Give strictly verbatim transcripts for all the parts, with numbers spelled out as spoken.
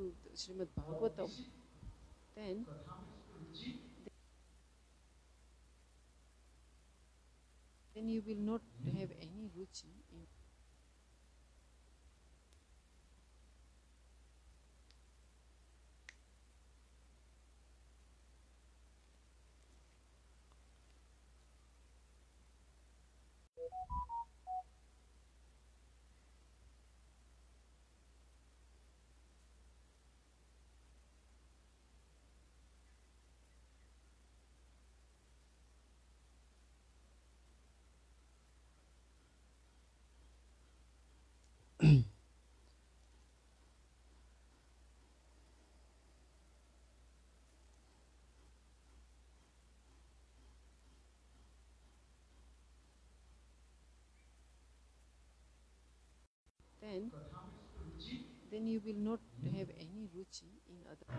through the Srimad Bhagavatam, then then you will not have any ruchi in then then you will not have any ruchi in other.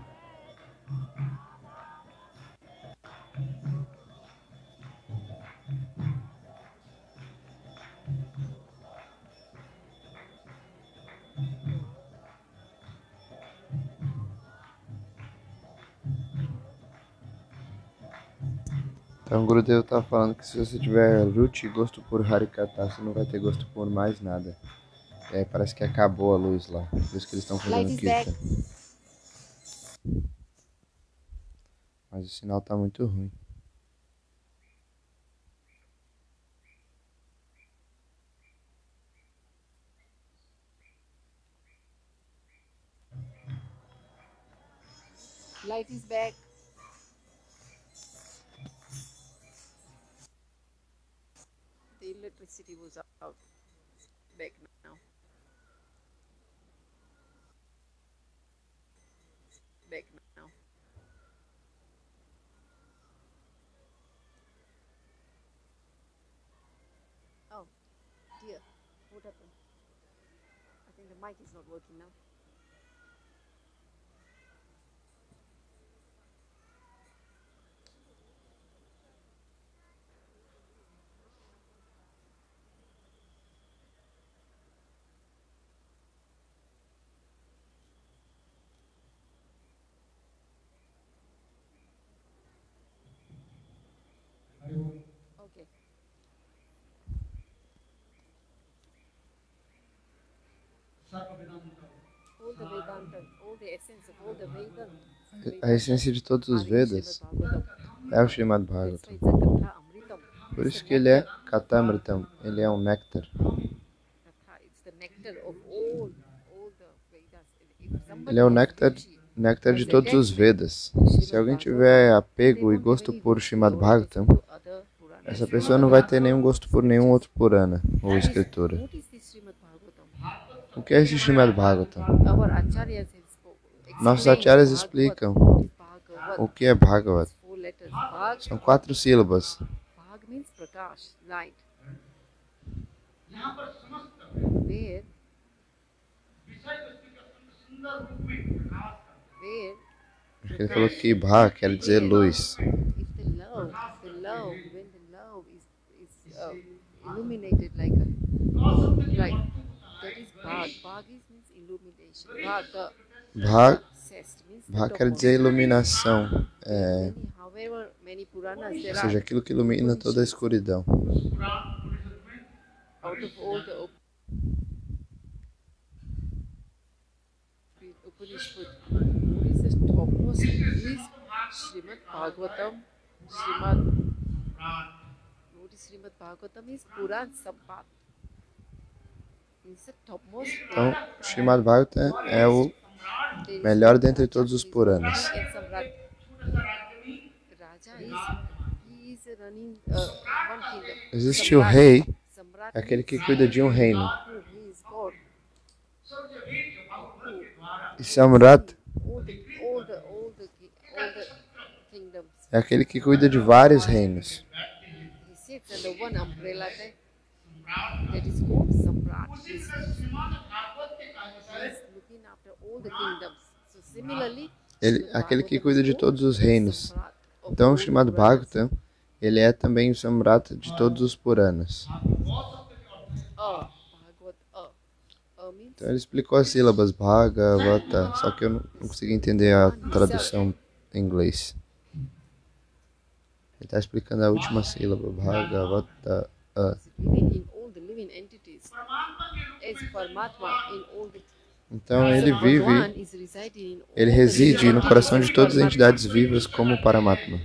Então o Gurudev está falando que se você tiver ruchi, gosto por Harikata, você não vai ter gosto por mais nada. E aí parece que acabou a luz lá, por isso que eles estão fazendo kirtan. Mas o sinal está muito ruim. Light is back. The electricity was out. Back now. Back now. Oh, dear. What happened? I think the mic is not working now. Okay. All the Vedanta, all the essence of all the Vedanta. A essência de todos os Vedas é o Srimad Bhagavatam. Por isso que ele é Katamritam, ele é um néctar. Ele é o néctar, néctar de todos os Vedas. Se alguém tiver apego e gosto por Srimad Bhagavatam, essa pessoa não vai ter nenhum gosto por nenhum outro Purana ou escritura. O que é esse Srimad Bhagavatam? Nossos acharyas explicam o que é Bhagavat. São quatro sílabas. Acho que ele falou que Bha quer dizer luz. Illuminated like a right. That is Bhag. Bhag is means illumination. Bhag. Bha, Bha quer dizer iluminação. É, ou seja, aquilo que ilumina toda a escuridão. Out of all the Upanishad, what is the topmost is Srimad Bhagavatam. Srimad What is Srimad Bhagavatam is Puran Sampat. It's the topmost. Então, Srimad Bhagavatam é o melhor dentre todos os Puranas. Existe o rei, aquele que cuida de um reino. E Samrat é aquele que cuida de vários reinos. Ele, aquele que cuida de todos os reinos. Então, o Srimad Bhagavatam, ele é também o Samrat de todos os Puranas. Então ele explicou as sílabas Bhagavata, só que eu não, não consegui entender a tradução em inglês. Ele está explicando a última sílaba, Bhagavata. Uh. Então ele vive, ele reside no coração de todas as entidades vivas como Paramatma.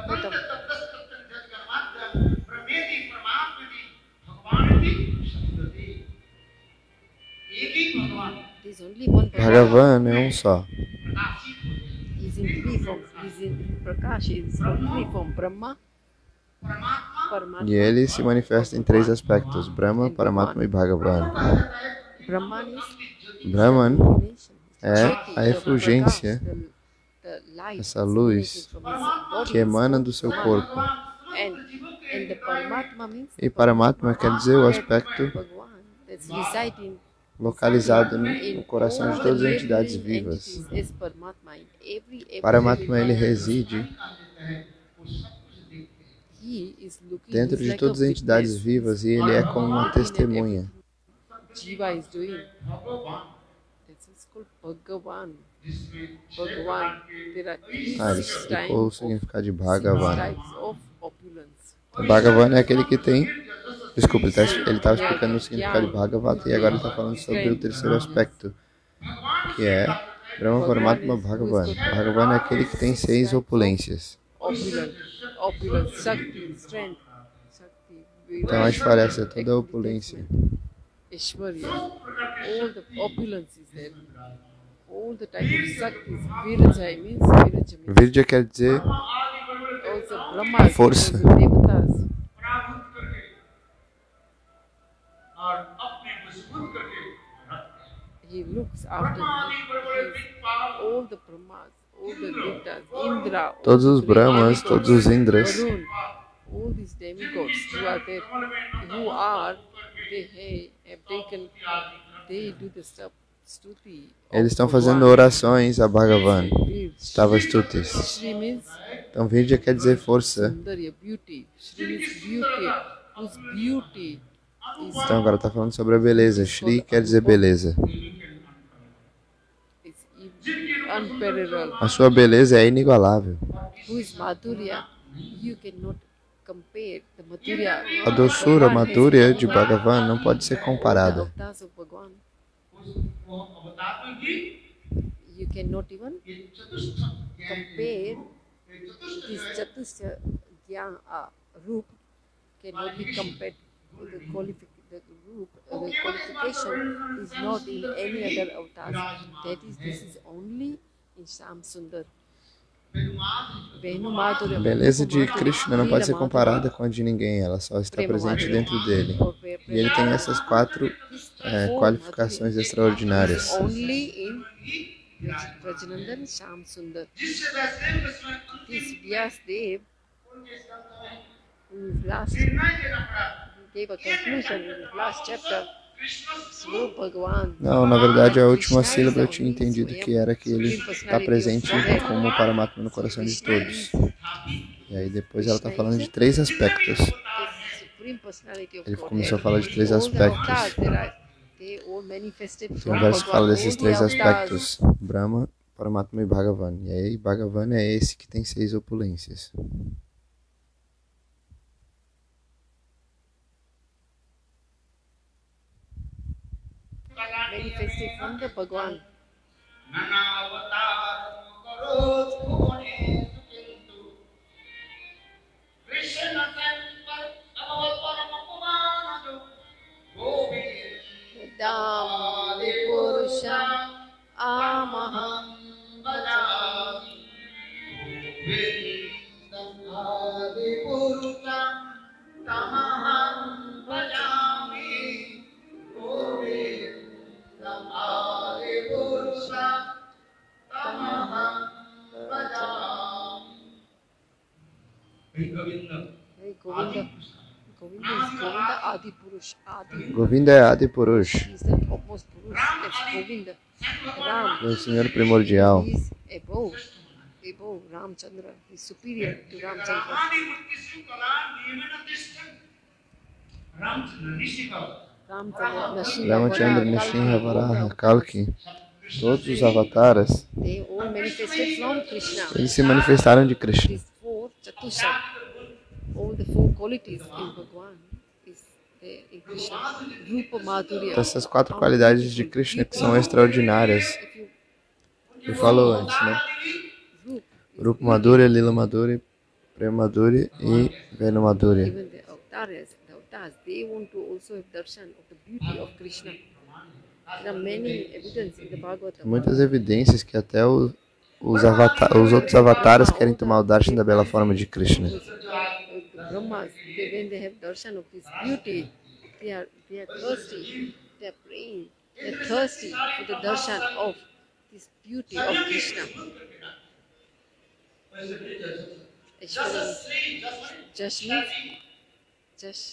Bhagavan é um só. E ele se manifesta em três aspectos: Brahma, Paramatma e Bhagavan. Brahman é a efulgência, essa luz que emana do seu corpo. E Paramatma quer dizer o aspecto localizado no coração de todas as entidades vivas. Paramatma, ele reside dentro de todas as entidades vivas e ele é como uma testemunha. Ah, ele explicou o significado de Bhagavan. Então, Bhagavan é aquele que tem... Desculpa, ele estava explicando o significado de Bhagavata e agora ele está falando sobre o terceiro aspecto, que é Brahma, Paramatma, Bhagavan. Bhagavan é aquele que tem seis opulências. Então a gente fala, essa é toda a opulência. Virja quer dizer força. He looks after all the Brahmas, all the Rudra's, Indra, todos os Brahmas, todos os Indras, all these demigods who are there, who are, they have taken, they do the stuff, stuti. Eles estão fazendo orações a Bhagavan, Stava Stutis. Então Virja quer dizer força. Então agora está falando sobre a beleza. Shri quer dizer beleza. A sua beleza é inigualável. A doçura, Madhurya de Bhagavan não pode ser comparada. You cannot even compare this Chatusya Dhyan uh, Roop cannot be compared to the qualification. The group, uh, the qualification is not in any other avatars. That is, this is only in Shyam Sundar. A beleza de Krishna não pode ser comparada com a de ninguém, ela só está presente dentro dele. E ele tem essas quatro é, qualificações extraordinárias. Rajanandan Shyam Sundar. This Vyasdev, in his last, he gave a conclusion in his last chapter. Não, na verdade a última sílaba eu tinha entendido que era que ele está presente como Paramatma no coração de todos. E aí depois ela está falando de três aspectos. Ele começou a falar de três aspectos. Então o verso fala desses três aspectos: Brahma, Paramatma e Bhagavan. E aí Bhagavan é esse que tem seis opulências. Manifested from the Bhagwan. Dam Purusham Amaham Bhajami. Tamaham Bhajami. Govinda. Govinda is Govinda Adi Purush. Adi. Govinda é Adi Purush. He is the topmost Purush. That's Govinda. Ram. É o Senhor primordial. He is above, above Ramchandra. He is superior to Ramchandra. Ramchandra, Nrsimha, Ramachandra, Varaha, Nrsimha, Kalki, Varaha, Kalki, todos os avataras, they all manifested from Krishna. eles se manifestaram de Krishna. These four Chatusha, all the four qualities in Bhagwan is there in Krishna. Rupa Madhurya. Essas quatro qualidades de Krishna que são extraordinárias. Eu falo antes, né? Rupa Madhurya, Lila Madhurya, Prema Madhurya e Venu Madhurya. Even the avatars, the avatars, they want to also have darshan of the beauty of Krishna. There are many evidence in the Bhagavatam. Muitas evidências que até o, os, avata os outros avatares querem tomar o darshan da bela forma de Krishna. The Brahmas, they, when they have darshan of this beauty, they are, they are thirsty, they are praying, they are thirsty for the darshan of this beauty of Krishna. Ishwari, Jash means, Jash,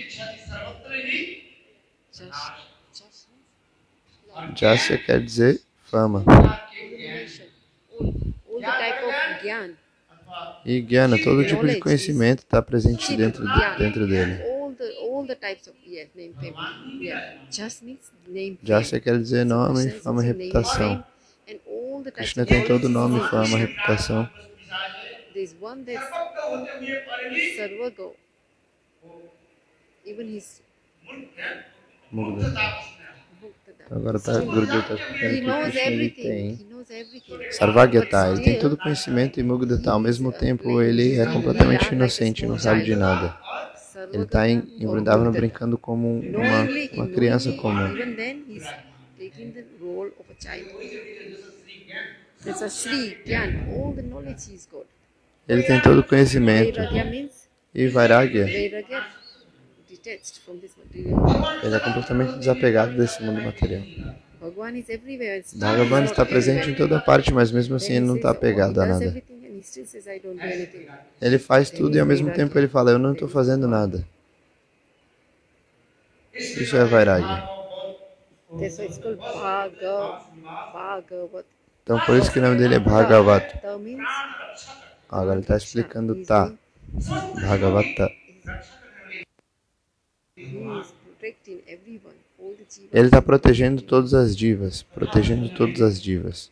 Jash, Jash, Jasya quer dizer fama. all, all the type of Gyan, E Gyana, todo tipo de conhecimento está presente dentro, de, dentro dele. all the, all the types of, yeah, name, fame, yeah, Jash means name, fame. Jasya quer dizer nome, Krishna fama e is name, reputação. fame, and all the types Krishna of tem todo qualities. nome, fama, reputação. There's one that's Sarvago. Even his Mugdha. Muktada. Agora tá, Gurudev está He explicando que knows Krishna ele everything. tem He knows everything. Sarvagyata, ele tem todo o conhecimento e Mugdata. Ao mesmo tempo, ele é completamente inocente, não sabe de nada. Ele está em, em Vrindavan brincando como uma, uma criança comum. Even then, he's taking the role of a child. That's a Shri, Gyan, all the knowledge he's got. Ele tem todo o conhecimento. Vairagya means E Vairagya, Vairagya, detached from this material. ele é completamente desapegado desse mundo material. Bhagwan is everywhere. It's Bhagavan not está presente em everywhere. toda parte, mas mesmo assim Then ele he não está says, oh, he apegado a does nada. everything and he still says, I don't do anything. Ele faz tudo e ao mesmo tempo ele fala, eu não estou fazendo nada. Isso é Vairagya. That's why it's called Bhagav, Bhagavat. Então por isso que o nome dele é Bhagavata. Ta means Agora ele está explicando he's tá. doing- Bhagavata. he is protecting everyone, all the jivas. Ele está protegendo todas as divas. Protegendo todas as divas.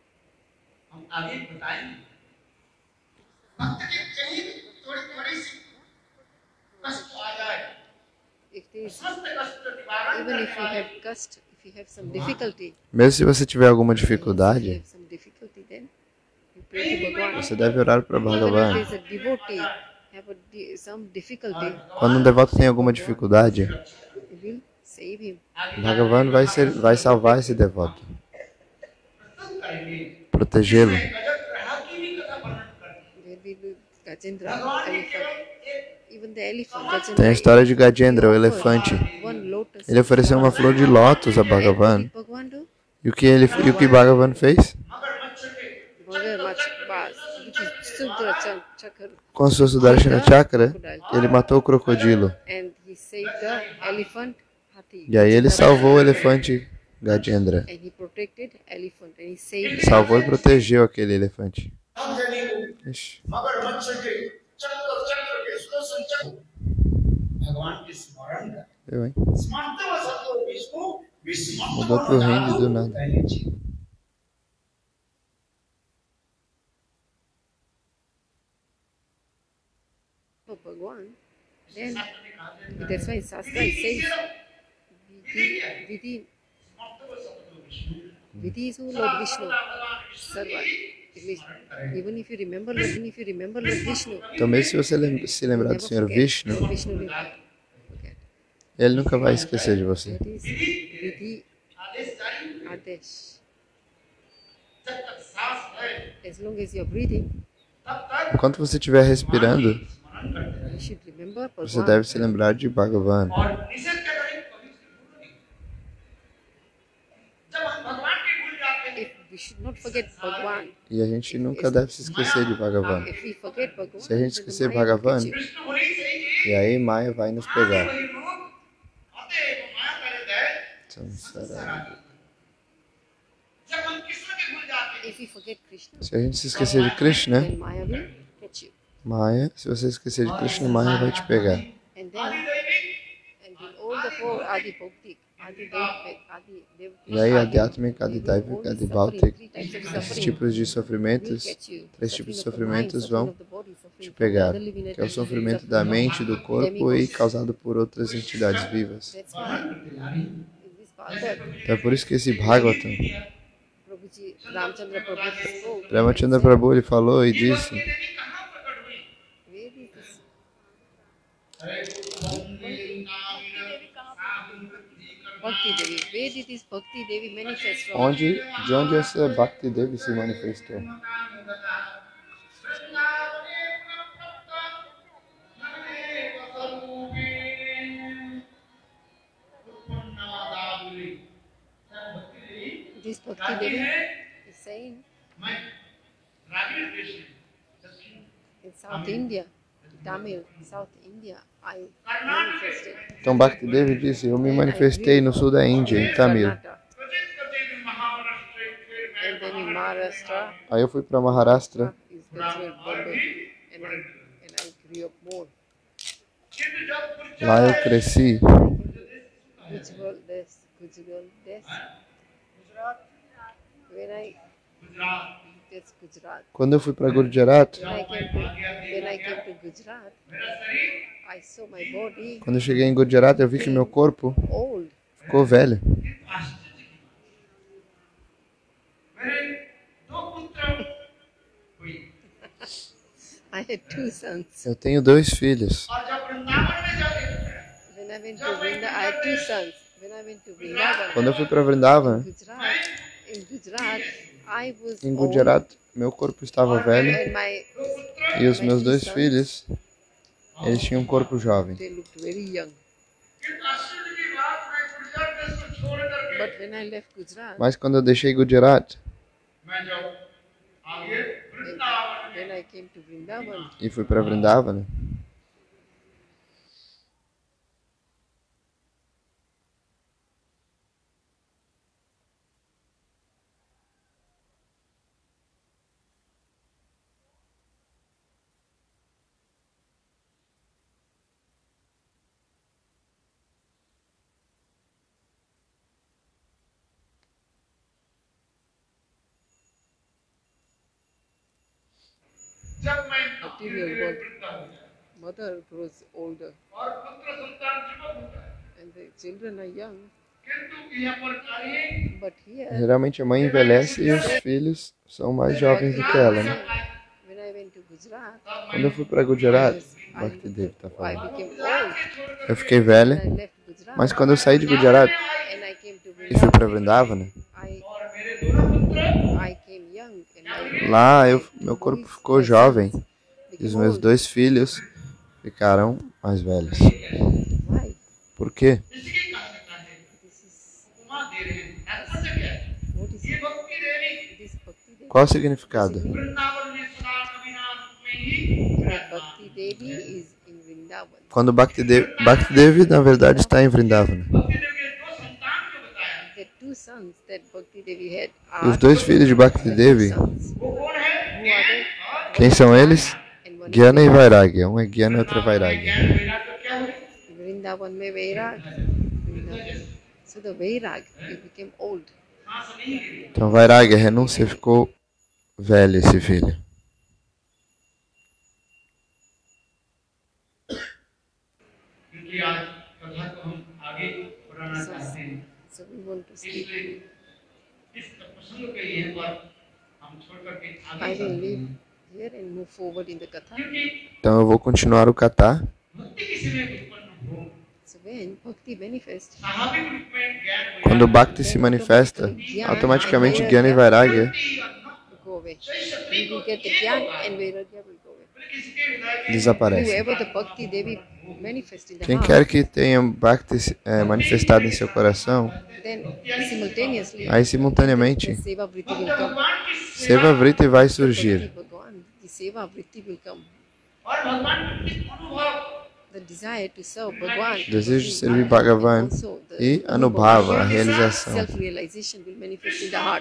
If there is, even if you have cust, if you have some difficulty, Mesmo se você tiver alguma if you dificuldade, have some difficulty, then you pray to Bhagwan. você deve orar para Even Bhagavan. if there's a devotee have a di- some difficulty, Quando um devoto tem alguma dificuldade, he will save him. Bhagavan vai, ser, vai salvar esse devoto. Protegê-lo. There will be Gajendra, elephant. Even the elephant, Gajendra. Tem a história de Gajendra, o elefante. One lotus. Ele ofereceu uma flor de lótus a Bhagavan. What did Bhagwan do? E o que, ele, e o que Bhagavan fez? Bhagar Mach Bas, which is Sudra Chan- Chakra. Com a sua Sudarshana Chakra, ele matou o crocodilo. And he saved the elephant Hathi. E aí ele salvou o elefante Gajendra. And he protected elephant and he saved Salvou e protegeu aquele elefante. Ixi. Eu, hein? Mudou pro hindi do nada. for Bhagwan. Then that's why Shastra says Vidhi, Vidhi, Vidhi is who Lord Vishnu. Sarva. It means, even if you remember Lord, even if you remember Lord Vishnu, Então, mesmo se você lem- se lembrar do never Senhor forget. Vishnu, Lord Vishnu will not forget. ele nunca vai esquecer de você. That is Vidhi Adesh. As long as you are breathing, Enquanto você estiver respirando, you should remember você Bhagwan. deve se lembrar de Bhagavan. If we should not forget Bhagwan. E a gente nunca deve se esquecer de Bhagavan. If we forget Bhagwan, Se a gente then the esquecer Maya will Bhagavan, catch you. e aí Maya vai nos pegar. Samsara. If we forget Krishna, Se a gente se esquecer de Krishna, then Maya will catch you. Maya, se você esquecer de Krishna, Maya vai te pegar. And then, and in all the four Adi Bhautik, Adi Dev, Adi Dev, E aí, Adhyatmik, Adidaivic, only Adibhautik, suffering, three types of esses suffering tipos de will sofrimentos, get you. três tipos de Suffering of the mind, sofrimentos suffering vão of the body, te suffering from the pegar, other living que é o entities, sofrimento suffering da of mente, do corpo e demigos. causado por outras entidades vivas. That's why in this Bhagavad, Então é por isso que esse Bhagavatam, Prabhuji, Ramchandra Prabhu spoke. Ramachandra Prabhu ele falou e disse, Where is this? Bhakti Devi. Where did this Bhakti Devi manifest from? onde, de onde essa Bhakti Devi se manifestou? This Bhakti Devi is saying in South India, Tamil, South India, I manifested. Então Bhakti Devi disse, eu me manifestei no sul da Índia, em Tamil. Karnataka. And then in Maharashtra, Aí eu fui para Maharashtra, is considered Bombay, and I, and I grew up more. lá eu cresci. Gujarat, this, Gujarat, this. When I, that's Gujarat. Quando eu fui para Gujarat, When I came to, when I came to Gujarat, I saw my body quando eu cheguei em Gujarat, eu vi que meu corpo old. ficou velho. I had two sons. Eu tenho dois filhos. When I went to Vrindavan, I had two sons. When I went to Vrindavan, Quando eu fui para Vrindavan, Gujarat, in Gujarat, I was em old, Gujarat, meu corpo estava velho and my e os meus dois filhos, eles tinham um corpo jovem. they looked very young. But when I left Gujarat, Mas quando eu deixei Gujarat when I came to Vrindavan, e fui para Vrindavan, material world, mother grows older, and the children are young. But here, geralmente a mãe envelhece e os filhos são mais jovens do que ela, né? when I went to Gujarat, Quando eu fui para Gujarat, I, Bhakti Devi tá I falando, became old. eu fiquei When velha, I left Gujarat, mas quando eu saí de Gujarat and I came to e fui para Vrindavan, Vrindavan, I, I came young, and my, lá eu, meu corpo ficou jovem e became os meus old. dois filhos ficaram mais velhos. Why? Por quê? This is what is this Bhakti Devi? Qual o significado? That Bhakti Devi is in Vrindavan. Quando Bhakti Devi, Bhakti Devi na verdade está em Vrindavan. The two sons that Bhakti Devi had E os are dois filhos de Bhakti Devi, sons. Who are they? quem são eles? And one Gyana e Vairagya. Um é Gyana e outro é Vairagya. Vrindavan mein Vairag. Vrindavan. So the Vairag, he became old. Então Vairagya, renúncia, ficou velho esse filho. So we want to speak. I will leave here and move forward in the Katha. Então eu vou continuar o Katha. So when Bhakti manifests, Quando o Bhakti se manifesta, automaticamente Gyana e Vairagya go away. We will get the Gyan and Vairagya will go away. desaparecem. Whoever the Bhakti Devi manifests in the Quem heart, quer que tenha Bhakti é, manifestado em seu coração, then simultaneously aí the simultaneamente Seva Vritti will come. Seva Vritti vai Bhakti surgir. Bhagwan, the Seva Vritti will come. The desire to serve Bhagwan, O desejo de servir Bhagavan also the e Anubhava, a realização. self-realization will manifest in the heart.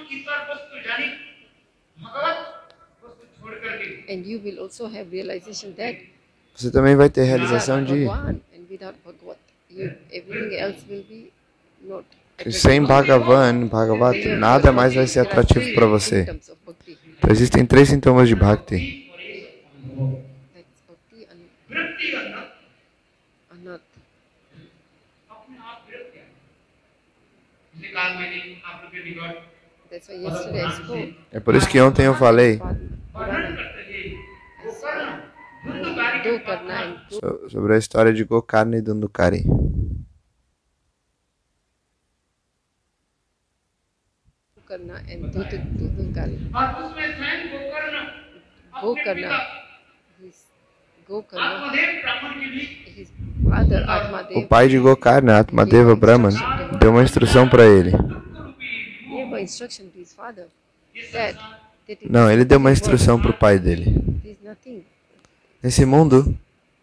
And you will also have realization that Você também vai ter realização de Bhagwan and without Bhagavad, you, every everything else will be not E attractive. sem Bhagavan, Bhagavata, nada mais vai ser There are atrativo three para você. symptoms of bhakti. Então, existem três sintomas de Bhakti. That's bhakti and anat. That's why yesterday I spoke. É por isso que ontem eu falei Purana. I spoke. Do karna and do so- sobre a história de Gokarna e Dundukari. karna and do Dudunkari. Gokarna. His Gokarna. His father O Atmadev pai de Gokarna, Atmadeva Brahman, deu uma instrução para ele. gave an instruction to his father that, that it Não, is ele deu uma nothing instrução para o pai dele. worth. There is nothing. Nesse mundo,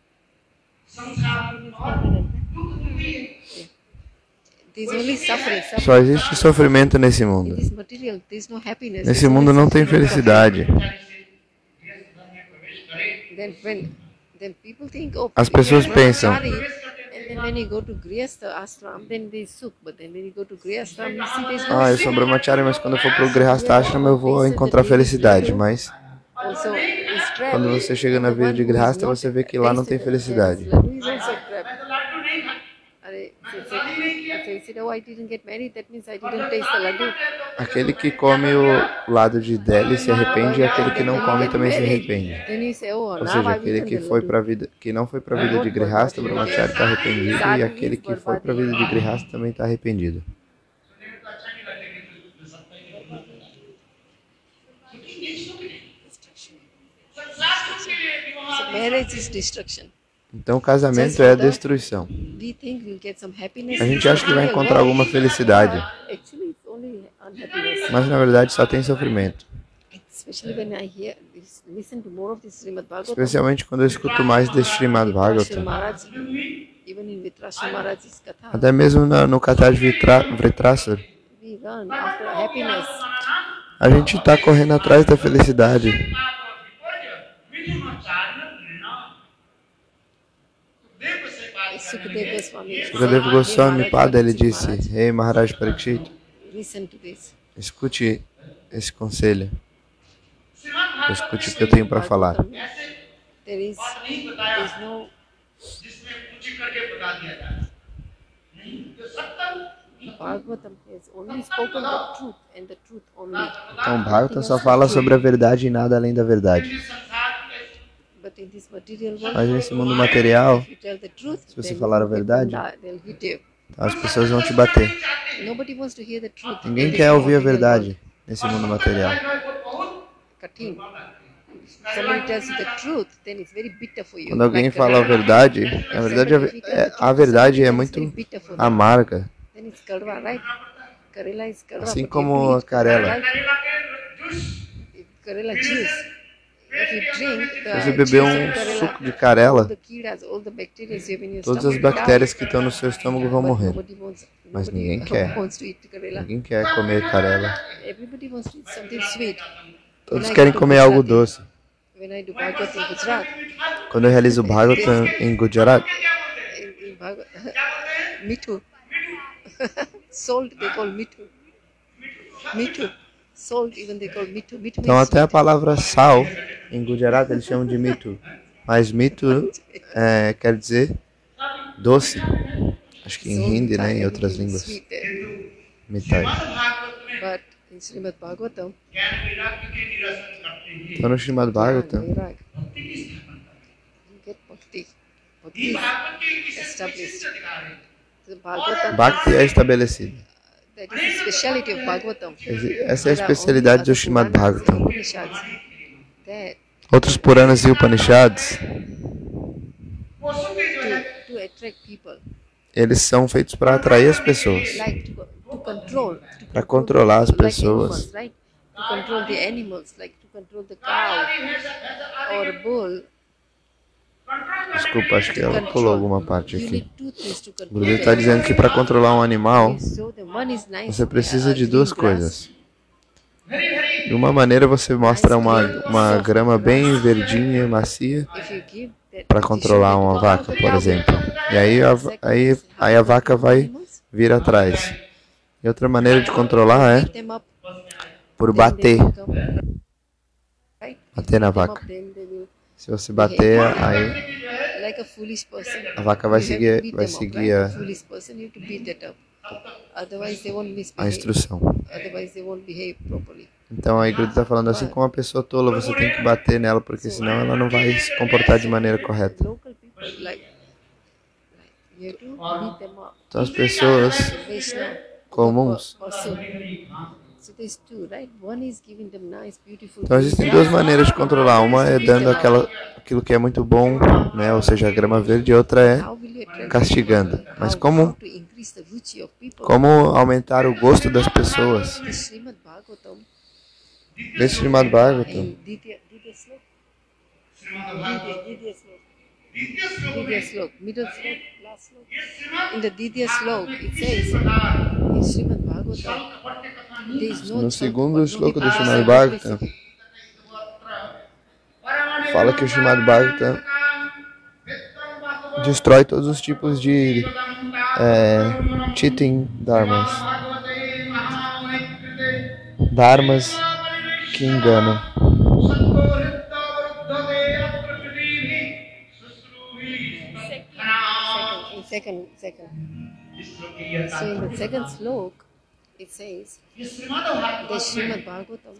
There is only suffering. suffering. só existe sofrimento nesse In mundo. this material, there is no happiness. Nesse There is mundo only não tem suffering. felicidade. Then when then people think, oh, As pessoas people are pensam. sorry, and then when you go to Grihastha ashram, then they sukh. But then when you go to Grihastha ashram, you see there is no Ah, eu sou brahmachari, mas quando eu for pro Grihastha Ashram eu vou encontrar felicidade. Mas also is trap. quando você chega na vida de Grihastha, você vê que lá não tem felicidade. Laddu is also trap. Are- so- so- so you said, oh, I didn't get married, that means I didn't taste the laddu. Aquele que come o lado de Delhi se arrepende e aquele que não come também se arrepende. Then you say, oh, Ou now seja, I've aquele eaten que the foi laddu. para vida, que não foi para a vida de Grihastha, brahmachari está arrependido, e aquele que foi para a vida de Grihastha também está arrependido. So marriage is destruction. Então o casamento é a destruição. We think we'll get some happiness. A gente acha que vai encontrar alguma felicidade, Actually, it's only unhappiness. mas na verdade só tem sofrimento. Especially when I hear, this, listen to more of this Srimad Bhagavatam. Especialmente quando eu escuto mais desse Srimad Sri Bhagavatam. Maharaj, even in Vitrashra Maharaj's Katha, Até mesmo na, no Katha de Vitra- Vritrasur. we run after happiness. A gente está correndo atrás da felicidade. Sukadeva Goswami, Sukadeva Goswami Pada, ele disse: Ei Maharaj Parikshit, listen to this. escute esse conselho. Escute o que eu tenho para falar. There is, there is no Bhagavatam has only spoken the truth and the truth only. Então, Bhagavatam só fala sobre a verdade e nada além da verdade. But in this material world, Mas nesse mundo material, if you tell the truth, se você then falar a people verdade, die, they'll hit you. as pessoas vão te bater. Nobody wants to hear the truth. Ninguém in this quer ouvir a material verdade nesse mundo material. world. Katin. Someone tells you the truth, then it's very bitter for you. Quando alguém Like fala a Karela. verdade, na verdade a, ve- é- a verdade é muito amarga. Then it's Karwa, right? Karela is Karwa. Assim but como if you a eat Karela. right? If Karela juice. If you drink the Se você beber juice um of Karela, suco de all Karela, the kidas, all the bacteria you have in your todas as stomach bactérias die. que estão no seu estômago vão But morrer. nobody wants, Mas nobody ninguém quer. wants to eat Karela. Ninguém quer comer Karela. Everybody wants to eat something sweet. Todos When I querem go to comer algo Gujarati, doce. When I do Bhagavad in Gujarat, Quando eu realizo o Bhagavatam em Gujarat, in, in Bhagavad, Mithu. Salt they call Mithu. Mithu. Salt even they call Mithu. Mithu então means até a sweet. palavra sal em Gujarat eles chamam de mitu. Mas mitu é, quer dizer doce. Acho que em Salt hindi, né, em and outras everything línguas. sweet there. Mitai. But in Srimad Bhagavatam, Então no Srimad Bhagavatam, Vairag, you get bhakti. Bhakti is established. The Bhagavatam, Bhakti é estabelecido. that is the speciality of Bhagavatam. Esse- Essa é a especialidade do Srimad Bhagavatam. Upanishads, that Outros Puranas e Upanishads, to, to attract people, eles são feitos para atrair as pessoas, like to, to control, to para controlar as like pessoas. animals, right? To control the animals, like to control the cow or a bull. Desculpa, acho que ela pulou alguma parte You aqui. need two things to O control Gurudev está them. dizendo que para controlar um animal, So the one is nice, você precisa uh, de green duas grass. coisas. De uma maneira você mostra uma, uma grama bem verdinha, macia, If you give para controlar uma vaca, por exemplo. E aí a, aí, aí a vaca vai vir atrás. E outra maneira de controlar é por bater. Bater na vaca. Se você bater, aí a vaca vai seguir, vai seguir a, a instrução. Então a igreja está falando assim, com uma pessoa tola, você tem que bater nela, porque senão ela não vai se comportar de maneira correta. Então as pessoas comuns. Então existem duas maneiras de controlar. Uma é dando aquela, aquilo que é muito bom, né? Ou seja, a grama verde, e outra é castigando. Mas como, como aumentar o gosto das pessoas? Nesse Srimad Bhagavatam, Didya Slok, middle slok, last slok. In the Didya Slok, it says, in Srimad Bhagavatam, there is no no segundo sloka do Srimad Bhagavatam, fala que o Srimad Bhagavatam destrói todos os tipos de é, cheating dharmas. Dharmas que enganam. Second, second. So in the second slok, it says, the Srimad Bhagavatam,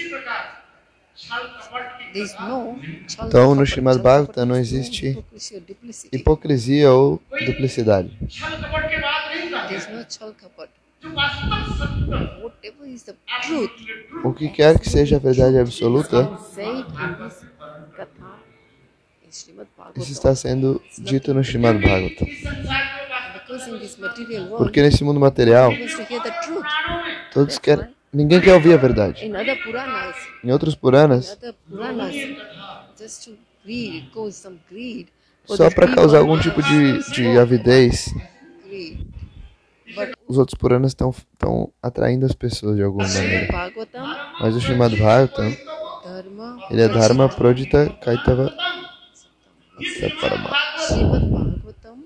there is no chal. Então no Srimad Bhagavatam não existe hipocrisia ou duplicidade. There is no chal kapat. Whatever is the truth, O que quer que seja a verdade absoluta, say it in this katha, in Srimad isso Bhagavatam. está sendo dito no Srimad Bhagavatam. Because in this material world, Porque nesse mundo material, wants to hear the truth. todos querem, ninguém quer ouvir a verdade. In other Puranas, Em outros Puranas, other Puranas, just to greed, it causes some greed. for só the para people. causar algum tipo de, de avidez, Greed. But os outros Puranas estão estão atraindo as pessoas de alguma maneira. Bhagavatam, Mas o Srimad Bhagavatam, Dharma, ele é Dharma Prodita Kaitava Saparama. Srimad Bhagavatam,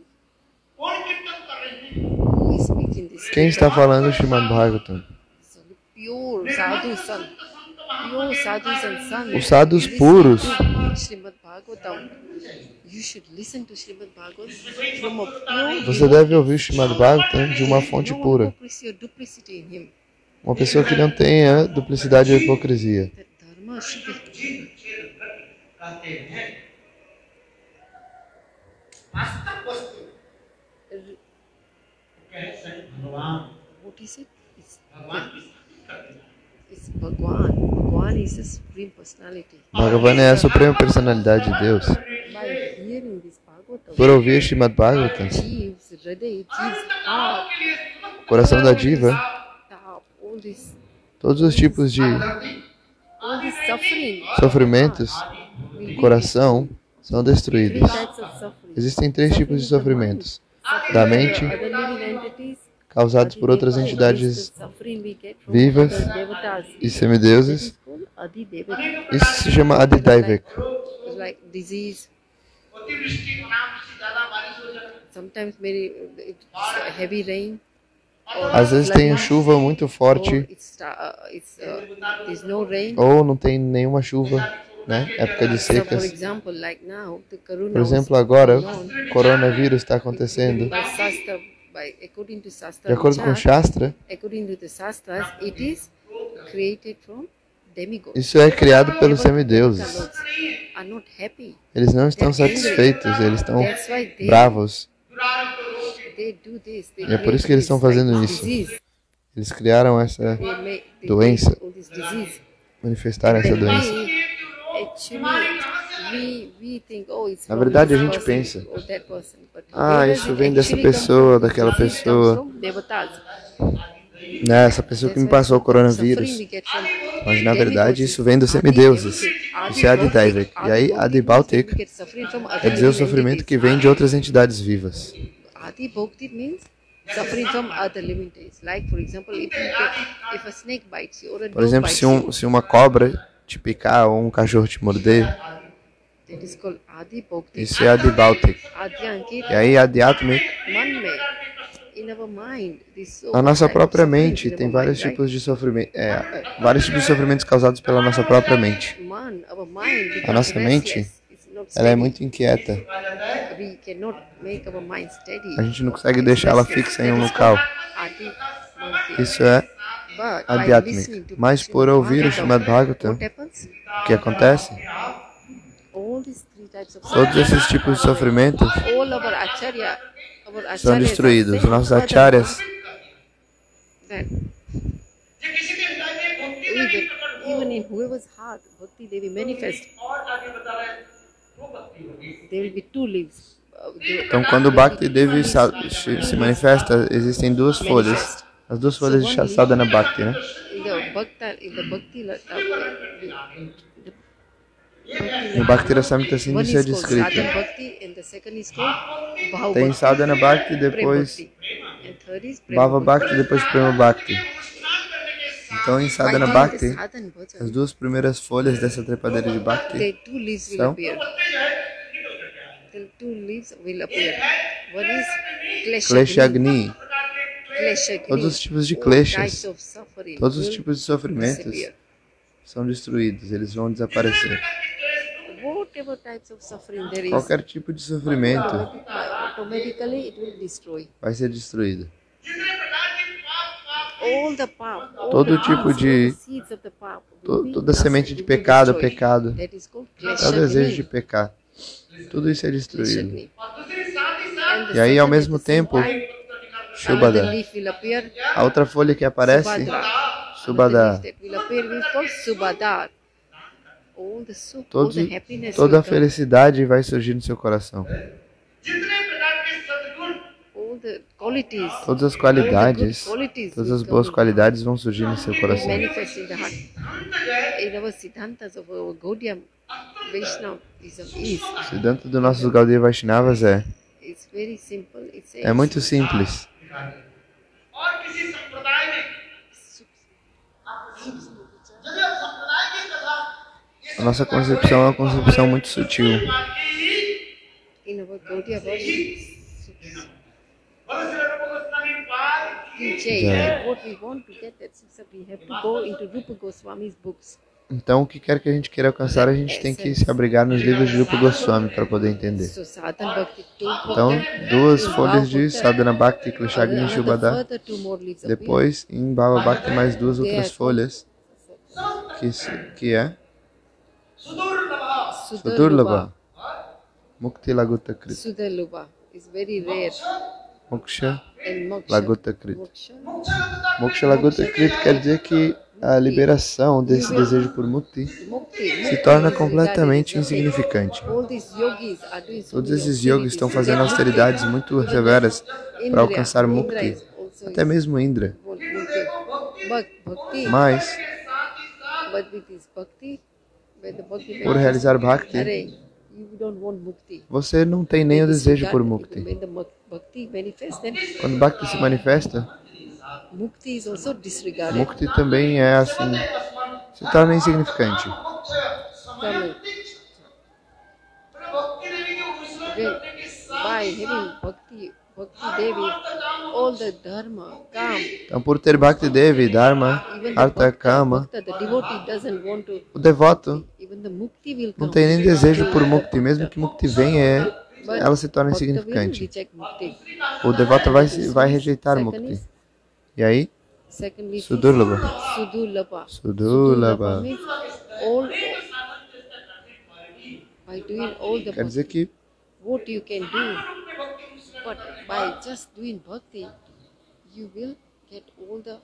who is speaking this? Quem está falando o Srimad Bhagavatam? So the pure sadhu son, pure sadhus and sons. Os sadhus Listen puros. to Srimad Bhagavatam. You should listen to Srimad Bhagavatam from a pure. Você deve ouvir o Srimad Bhagavatam de uma fonte No pura. hypocrisy or duplicity in him. Uma pessoa que não tenha duplicidade ou hipocrisia. That dharma should be. What is it? It's, it's Bhagwan. Bhagwan is the Supreme Personality. Bhagavan é a suprema personalidade de Deus. By hearing this Bhagavatam, Por ouvir Srimad Bhagavatam, Jeeves, Hriday, Jeeves, heart, o coração da diva, tap, all this, todos os tipos de all this suffering, sofrimentos do coração são three destruídos. types of suffering. Existem três tipos de sofrimentos: da mente, Other living entities, causados por outras Adi entidades Devata, suffering we get from vivas other devatas. e semideuses. It's called Adi Devata. Isso se chama Adidaivek. It's like disease. Sometimes very it's heavy rain. Or Às vezes tem flooding, chuva muito or forte, it's, uh, it's, uh, there's no rain. ou não tem nenhuma chuva, né? Época de So, for secas. example, like now, the corona Por exemplo, was agora, going on. o coronavírus está acontecendo. By Shastra, by according to Shastra, De acordo com o Vichar, Shastra, according to the Shastras, it is created from demigods. isso é criado pelos semideuses. Demigods are not happy. Eles não estão satisfeitos, eles estão That's why they, bravos. they do this. They E é por isso create que eles estão this, like, fazendo isso. disease. Eles criaram essa, They make, they doença. make all this disease. manifestaram essa Then doença. we, actually, we, we think, oh, it's Na from verdade, a this gente person pensa, or that person. But ah, where isso does it vem dessa actually come pessoa, from? daquela Disease comes pessoa. from devatas. Né, essa pessoa que me passou o coronavírus. Mas na verdade isso vem dos semideuses. Isso é Adidaivek. E aí Adibautik quer dizer o sofrimento que vem de outras entidades vivas. Adi Bhakti means suffering from other living things. Like, for example, if, you get, if a snake bites you or a Por dog exemplo, bites se, um, you, se uma cobra te picar ou um cachorro te morder, That is called Adi Bhakti. Isso é Adi Bhautik. Adhyankit, E aí, Adhyatmik, man mein. In our mind, this so a nossa much própria suffering mente in tem our vários mind, tipos de sofrimento, é, vários tipos de sofrimentos causados pela nossa própria mente. right? Man, our mind A becomes nossa mente, restless. It's not ela é steady. muito inquieta. We cannot make our mind steady. A gente não consegue deixar ela fixa em um That is local. called Adi Bhakti. Isso é But by Adhyatmik. listening to Mas por ouvir o Srimad Bhagavatam, what happens? o que acontece? All these three types of Todos esses tipos de sofrimentos all our acharya, our são acharyas destruídos. are Os saying nossos further acharyas, that even, even in whoever's heart Bhakti Devi manifest, there will be two leaves. Uh, the- então quando o Bhakti Devi sa- se manifesta, existem duas folhas. As duas folhas de Sadhana Bhakti, né? In the Bhakta, in the Bhakti, uh, the, the No Bhakti Rasamrita Sindhu one isso é is called descrito. Sadhana Bhakti and the second is called Bhava Tem Bhakti. Sadhana Bhakti, Prem depois Bhakti. And third is Prem Bhava Bhakti, depois Prema Bhakti. Então em Sadhana By doing Bhakti, the sadhana bhajan, as duas primeiras folhas dessa trepadeira de Bhakti the two leaves will são appear. The two leaves will appear. One is Kleshagni, Kleshagni. todos os tipos de All kleshas, types of suffering todos os will tipos de sofrimentos disappear. são destruídos, eles vão desaparecer. Whatever types of suffering there is, Qualquer tipo de sofrimento automatically it will destroy. vai ser destruído. All the pap, all Todo the tipo seeds, de- all the seeds of the pap will To- be Toda semente de will be pecado, destroyed. pecado, That is called até o desejo de Kleshagni. pecar, tudo isso é destruído. Kleshagni. And the E aí, ao second, mesmo at the same tempo, time, another Shubhada, leaf will appear. a outra folha que aparece, Subhadra. Another Subhada. leaf that will appear will called Subhadar. All the sukh, all Todo, the happiness toda a will come. felicidade vai surgir no seu coração. All the qualities, Todas as all the good qualidades, qualities todas will as come boas in- qualidades vão surgir no seu coração. manifest in the heart. In our Siddhantas of our Gaudiya Vaishnavism is, Se dentro dos nossos Gaudiya Vaishnavas é, it's very simple. It says, é muito simples. A nossa concepção é uma concepção muito sutil. in our Gaudiya Vaishnava, we say that what we want to get that sukha, we have to go into Rupa Goswami's books. Então, o que quer que a gente queira alcançar, a gente tem que se abrigar nos livros de Rupa Goswami para poder entender. So Sadhana Bhakti, two Então, duas folhas de Sadhana Bhakti, Kleshagni e Shubhada. further two more leaves appear. Depois, em Bhava Bhakti, mais duas outras folhas, que, se- que é Sudurlabha, Mukti Laguta Krit, Sudurlabha is very rare. Moksha And moksha, Laguta Krit. moksha, Moksha Laguta Krit quer dizer que a liberação desse desejo por Mukti mukti, se torna completamente insignificante. all these yogis are doing so Todos many esses yogis estão austerities. fazendo austeridades muito severas para Indra- alcançar Indra Mukti, is also até is mesmo Indra. want mukti. But bhakti, Mas, but with this bhakti, when the bhakti por realizar Bhakti, Arey, you don't want mukti. você não tem nem o desejo por Mukti. Mukti. When the mak- bhakti manifests, then Quando Bhakti se manifesta, mukti is also disregarded. Mukti também é assim, se torna insignificante. Tamil. When, by having bhakti, bhakti devi, all the dharma, kam, Então, por ter Bhakti Devi, Dharma, even the Artha, bhakta, Kama, bhakta, the devotee doesn't want to, o devoto even the mukti will não come. tem nem desejo por Mukti, mesmo que Mukti venha, é, But ela se torna bhakta will insignificante. reject mukti. O devoto vai, se- vai rejeitar Second Mukti. is- E aí, Secondly, Sudurlabha. Sudurlabha. Sudurlabha. means all, by doing all the Quer dizer bhakti, que what you can do, but by just doing bhakti, you will get all the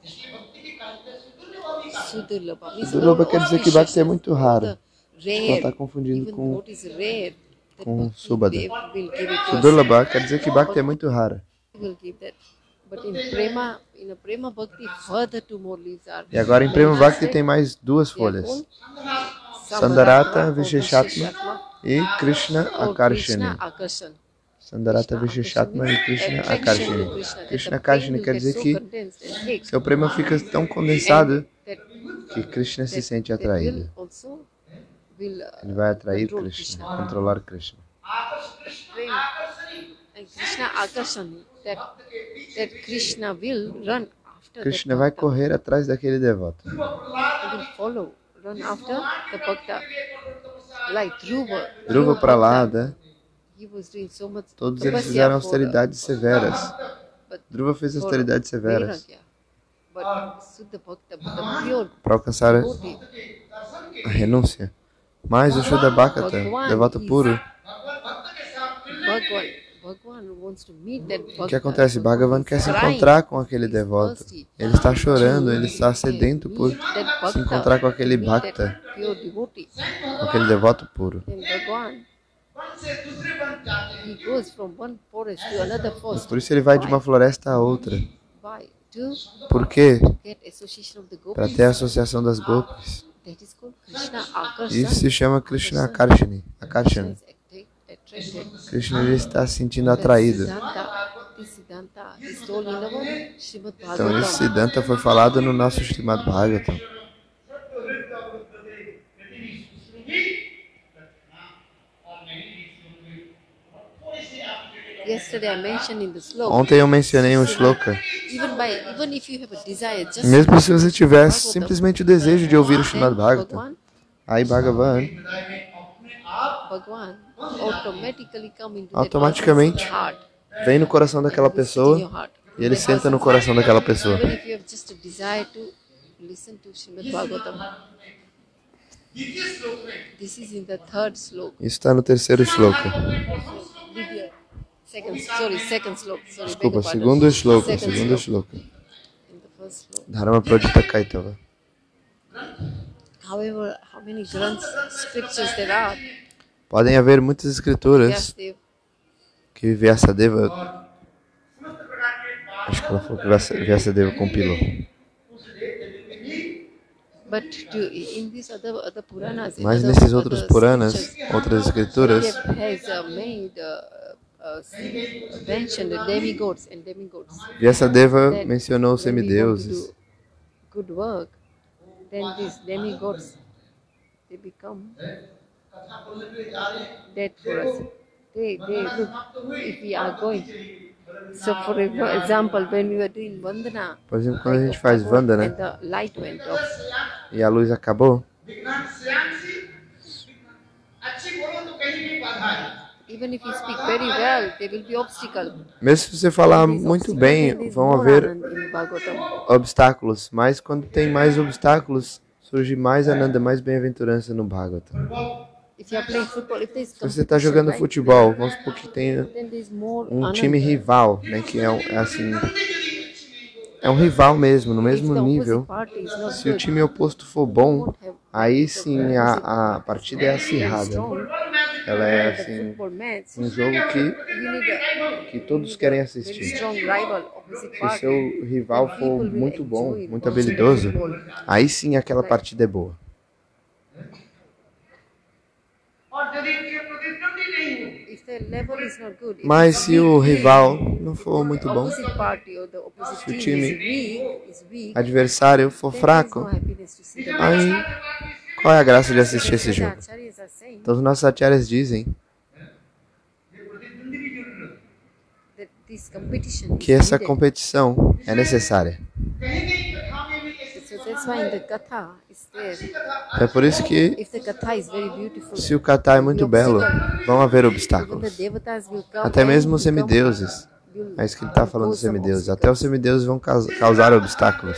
Sudurlabha. Means Sudurlabha all quer dizer que Bhakti é muito all raro. the Ela rare, está confundindo even com what is rare, that com bhakti Subhada. they will give it to us. Sudurlabha, quer dizer que Bhakti é muito rara. Will give that. But in prema, in a prema bhakti, further two more leaves are. E agora em Prema Bhakti tem mais duas folhas. Sandarata, Visheshatma e Krishna Akarshini. Akarshan. Sandarata, Visheshatma e Krishna Akarshini. Krishna Akarshini quer dizer que seu prema fica tão condensado que Krishna se sente atraído. will uh, Ele vai atrair control Krishna, Krishna. controlar Krishna. Prem and Krishna Akarshan, that, that Krishna will run after Krishna that vai bhakta. correr atrás daquele devoto. He will follow, run after the bhakta. Like Dhruva. Dhruva Pralada, He was doing so much todos eles tapasya fizeram for, austeridades severas. but Dhruva fez for austeridades severas Vairagya. But Suddha Bhakta, but the pure para alcançar a devotee, a renúncia. Mas o Shuddha Bhakta, devoto puro, Bhagwan, Bhagwan wants to meet that o Bhakta. que acontece? So Bhagavan he's quer se crying. encontrar com aquele devoto. Ele está chorando, ele está sedento por se encontrar com aquele Bhakta, Pure devotee. com aquele devoto puro. Then Bhagwan, he goes from one forest to another forest. Por isso ele vai de uma floresta a outra. Why? To Por quê? get association of the Para gopis. ter a associação das gopis. That is called Krishna Akarshan. Isso se chama Krishna Akarshani. Krishna Akarshani. is attra- attracted. Krishna ele está se sentindo atraído. Siddhanta, this Siddhanta is told in our Srimad Então esse Bhagavatam. Siddhanta foi falado no nosso Srimad Bhagavatam. Yesterday I mentioned in the sloka. Ontem eu mencionei um shloka. Even by even if you have a desire, just Mesmo se você tivesse Bhagavatam, simplesmente o desejo de ouvir o then Srimad Bhagavatam, Bhagwan, aí Bhagavan Bhagwan automatically come into Automaticamente that person's heart vem no coração daquela and will sit in pessoa your heart. e ele That senta no person's coração daquela pessoa. Even if you have just a desire to listen to Srimad Bhagavatam. This is in the third sloka. Isso está no terceiro shloka. Vidya. Second, sorry, second sloka. Sorry, Desculpa, beg your pardon. segundo shloka, Second segundo sloka. shloka. In the first sloka. Dharma Pradita Kaitava. However, how many granths, scriptures there are? Podem haver muitas escrituras Vyasadeva, que Vyasadeva, acho que ela falou que Vyasa- Vyasadeva compilou. but to, in these other other Puranas, in Mas other- nesses outros other Puranas, scriptures, outras escrituras, Vyasadeva has uh, made uh, uh, mentioned the demigods and demigods. Vyasadeva That mencionou os when we want to semideuses. do good work, then these demigods they become dead for us. They they look if we are going. So for example, when we were doing Vandana, Por exemplo, quando a like gente faz of Vandana and the light went off. e a luz acabou, Even if you speak very well, there will be obstacle. mesmo se você falar These muito obstacles, bem, there is vão more haver Anand in Bhagavatam. obstáculos. Mas quando tem mais obstáculos, surge mais Ananda, mais bem-aventurança no Bhagavatam. If you are playing football, if there is Se você está competition, jogando right, futebol, vamos supor que tenha then there is more um Anand. time rival, né, que é, um- é assim, é um rival mesmo, no If mesmo the nível. opposite party is not Se o good, time oposto for bom, won't have aí the sim a, opposite a partida é acirrada. strong. Ela é The assim, football match, um jogo que, you need a que todos querem very assistir. strong rival, opposite Se o party. seu rival Then for people will muito bom, enjoy muito watching habilidoso, football. aí sim aquela partida é boa. If the level is not good, if Mas the se o rival não for muito bom, opposite party or the opposite o team time is weak, is weak, adversário for then there is no fraco, happiness to see the match. aí qual é a graça de assistir esse The jogo? acharyas are saying Então os nossos acharyas dizem that this competition que is essa needed. competição é necessária. So that's why in the Katha is there. É por isso que If the Katha is very beautiful, se o kata é muito belo, vão haver even the obstáculos. devatas will come Até and mesmo os become- semideuses. will É isso que ele está falando dos impose some semideuses. Até os obstacles. semideuses vão caus- causar obstáculos.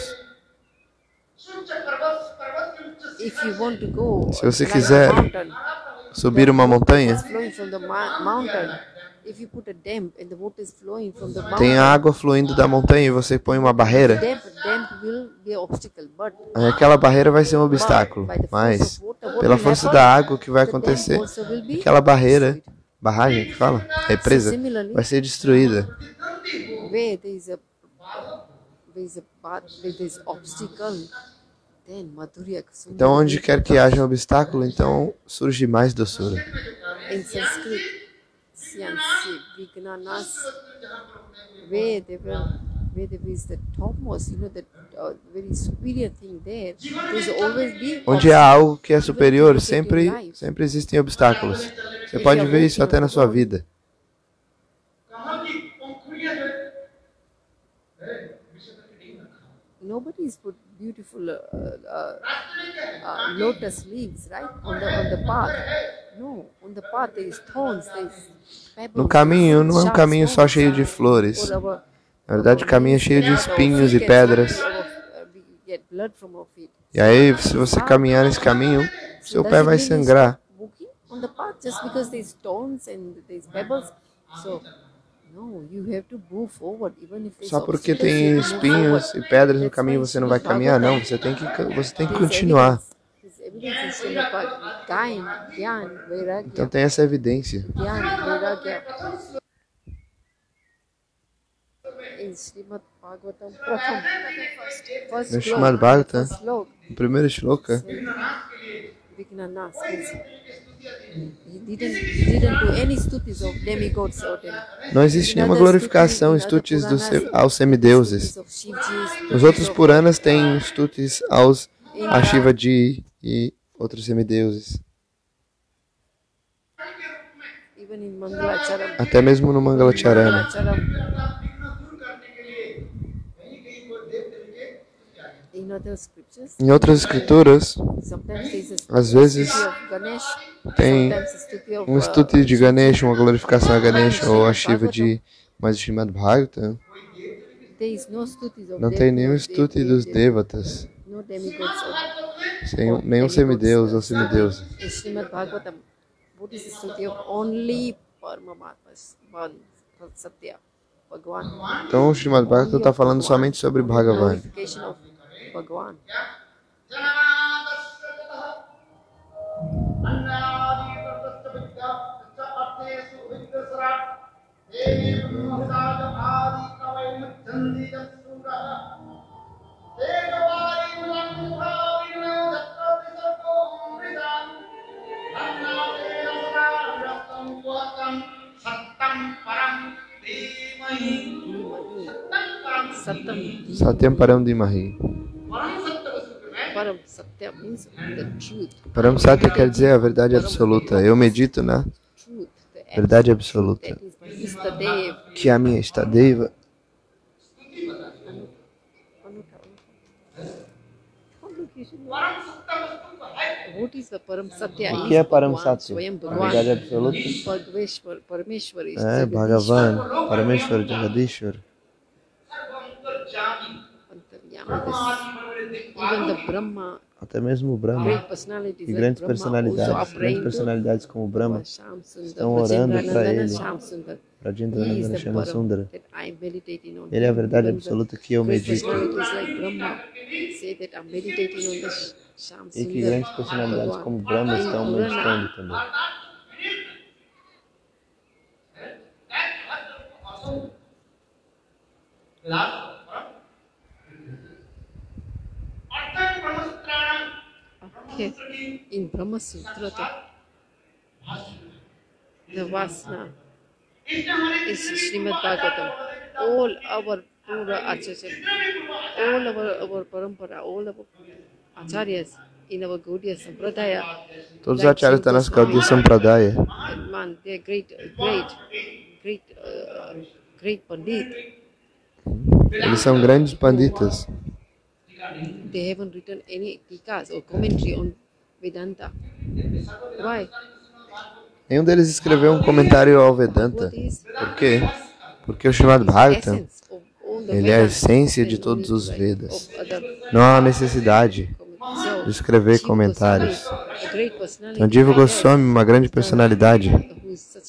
If you want to go Se você climb a quiser mountain, subir uma montanha, it's flowing from the ma- mountain. If you put a dam and the water is flowing from the mountain, tem a água fluindo da montanha e você põe uma barreira, dam, dam will be an obstacle. But aí aquela barreira vai ser um obstáculo. by the force Mas, of water, what pela will força happen? da água, o que vai The dam acontecer? also will be Aquela barreira, destroyed. barragem que fala, represa, So similarly, vai ser destruída. where there is a there is a path, where there is obstacle, then Madhurya Sundara Então, onde will quer que haja um obstáculo, então surge mais doçura. in Sanskrit, Syansi Vignanas, where they were where there is the topmost, you know, the uh, very superior thing there, there's always be Onde há algo que é obstacles. superior, Even if you look at your sempre, life, sempre existem obstáculos. Você pode ver isso até na sua vida. nobody's put beautiful uh, uh, uh, lotus leaves, right, on the on the path. No, on the path there is thorns, there is pebbles. No caminho, não é um sharp caminho só stones, cheio de uh, flores. or our- Na verdade, o caminho é cheio de espinhos e pedras. E aí, se você caminhar nesse caminho, seu pé vai sangrar. Só porque tem espinhos e pedras no caminho, você não vai caminhar, não. Você tem que, você tem que continuar. Então tem essa evidência. In Srimad Bhagavatam, Pratham, first No shloka, Srimad Bhagavatam, first shloka, no primeiro shloka, Vignanas means he didn't, he didn't do any stutis of demigods or them. não existe nenhuma glorificação, estutis dos, aos semideuses. Os outros Puranas têm estutis aos a Shivaji e outros semideuses. Even in Mangalacharam, Até mesmo no Mangalacharana. in other scriptures, Em outras escrituras, sometimes there's a às vezes, stuti of Ganesh, tem sometimes a stuti of, um uh, estuti de Ganesha, uma glorificação a Ganesha ou a Shiva de mais Srimad Bhagavatam. there is no stutis of Não them, tem nenhum no estuti de- dos de- Devatas, no demigods or sem nenhum semideus ou semideusa. in Srimad Bhagavatam, what is the stuti of only Paramamatmas, one Satya, Bhagavan. Então o Srimad Bhagavatam está falando somente sobre Bhagavan. Glorification of Bhagavan. Satam Satyam Param Dhimahi. Param Satya means the truth. Param Satya quer dizer a verdade absoluta. Eu medito na Truth, the verdade absoluta. that is my Istadev. Que é a minha Istadeva. What is the Param Satya? O que é Param Satya? Swayam A verdade Bhagavan. absoluta. Parmeshwar, Parameshwar is É Bhagavan, Parameshwar, Jagadishwar. Even the Brahma, Até mesmo o Brahma. great personalities E like grandes Brahma also personalidades, are grandes praying to personalidades como Brahma, Sham Sundar, estão orando para Brajendranandana ele. Sham Sundar. He is Rajendranandana the Shama Param Sundara. that I am meditating on. Ele é a verdade Even the absoluta que eu great medito. personalities like Brahma say that I'm meditating on the Sham E que Sundar grandes personalidades Bhagavan. como Brahma In estão Purana, meditando também. Okay. In Brahma Sutra, the, the Vasana is Srimad Bhagavatam. All our Pura Acharya, all our, our Parampara, all our Acharyas in our Gaudiya Sampradaya, Todos os acharyas da nossa Gaudiya Sampradaya, man, they are great, great, great, uh, great Pandit. eles são grandes panditas. They haven't written any tikas or commentary on Vedanta. Why? Nenhum deles escreveu um comentário ao Vedanta. What is Por quê? Porque o Srimad Bhagavatam, essence of all the ele é a Vedas essência de and todos os of Vedas. other Não há necessidade So, de escrever Jiva comentários. Goswami, a great personality Então, Jiva like that, Goswami, uma grande personalidade, who is such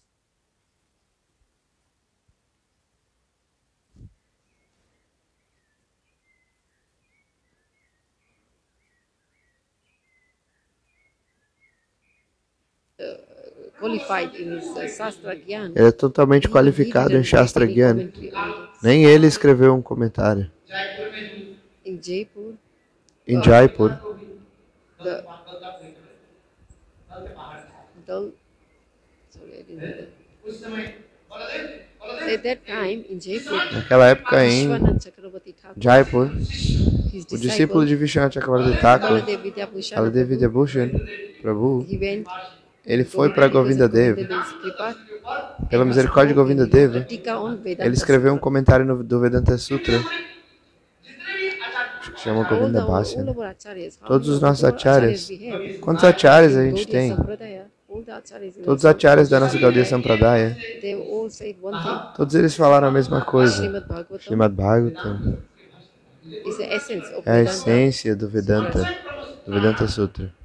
qualified in his uh, Shastra Gyan. ele é totalmente qualificado em Shastra Gyan. Nem ele escreveu um comentário. In Jaipur, Em Jaipur, the Dal, sorry, I didn't know that. At that time in Jaipur, Naquela época em Vishwanath Chakravarti Thakur, Jaipur, his o discípulo disciple, de Vishwanath Chakravarti Thakur, Baladev Vidyabhushan Baladev Prabhu, Vidyabhushan Prabhu, he went ele foi para Govinda Deva. Pela misericórdia de Govinda Deva, ele escreveu um comentário no, do Vedanta Sutra, acho que se chama Govinda Bhasya. Todos os nossos acharyas, quantos acharyas a gente tem? Todos os acharyas da nossa Gaudiya Sampradaya, todos eles falaram a mesma coisa. Srimad Bhagavatam é a essência do Vedanta, do Vedanta Sutra.